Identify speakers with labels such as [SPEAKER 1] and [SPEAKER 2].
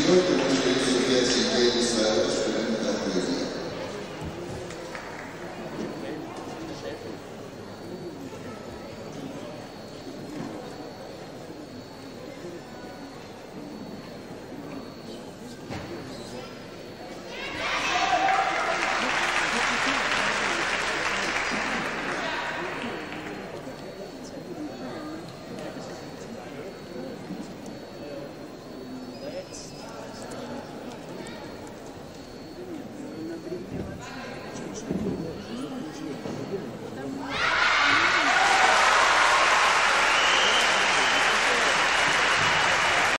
[SPEAKER 1] Signor, per questo io sono Piazzi in Piedi,